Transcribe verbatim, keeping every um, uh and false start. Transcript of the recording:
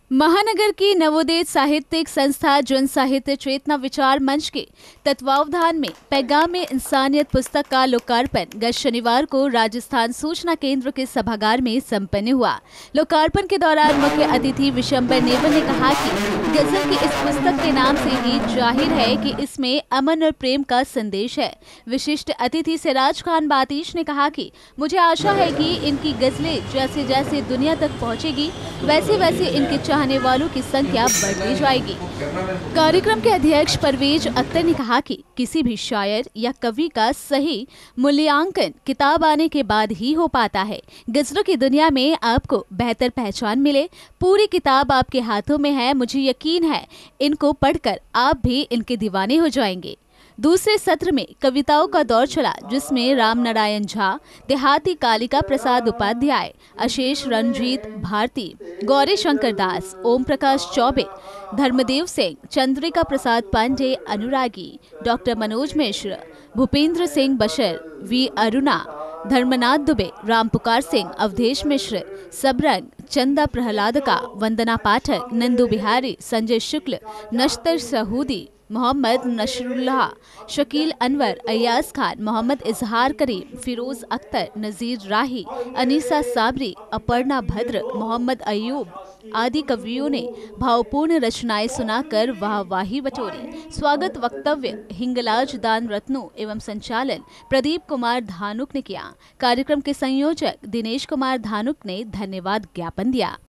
महानगर की नवोदित साहित्यिक संस्था जन साहित्य चेतना विचार मंच के तत्वावधान में पैगाम इंसानियत पुस्तक का लोकार्पण गत शनिवार को राजस्थान सूचना केंद्र के सभागार में संपन्न हुआ। लोकार्पण के दौरान मुख्य अतिथि विशंबर नेवर ने कहा कि गजल की इस पुस्तक के नाम से ही जाहिर है कि इसमें अमन और प्रेम का संदेश है। विशिष्ट अतिथि सिराज खान बातिश ने कहा कि मुझे आशा है कि इनकी गजलें जैसे जैसे दुनिया तक पहुंचेगी वैसे वैसे इनके चाहने वालों की संख्या बढ़ती जाएगी। कार्यक्रम के अध्यक्ष परवेज अख्तर ने कहा कि किसी भी शायर या कवि का सही मूल्यांकन किताब आने के बाद ही हो पाता है। गजलों की दुनिया में आपको बेहतर पहचान मिले। पूरी किताब आपके हाथों में है। मुझे यकीन है इनको पढ़कर आप भी इनके दीवाने हो जाएंगे। दूसरे सत्र में कविताओं का दौर चला, जिसमें राम नारायण झा, देहाती कालिका प्रसाद उपाध्याय, अशेष रंजीत भारती, गौरी शंकर दास, ओम प्रकाश चौबे, धर्मदेव सिंह, चंद्रिका प्रसाद पांडे, अनुरागी, डॉक्टर मनोज मिश्र, भूपेंद्र सिंह बशर, वी अरुणा, धर्मनाथ दुबे, रामपुकार सिंह, अवधेश मिश्र, सबरंग, चंदा प्रहलादका, वंदना पाठक, नंदू बिहारी, संजय शुक्ल, नश्तर सहूदी, मोहम्मद नशरुल्लाह, शकील अनवर, अयाज खान, मोहम्मद इजहार करीम, फिरोज अख्तर, नजीर राही, अनीसा साबरी, अपर्णा भद्र, मोहम्मद अयूब आदि कवियों ने भावपूर्ण रचनाएं सुनाकर वाहवाही बटोरी। स्वागत वक्तव्य हिंगलाज दान रत्नों एवं संचालन प्रदीप कुमार धानुक ने किया। कार्यक्रम के संयोजक दिनेश कुमार धानुक ने धन्यवाद ज्ञापन दिया।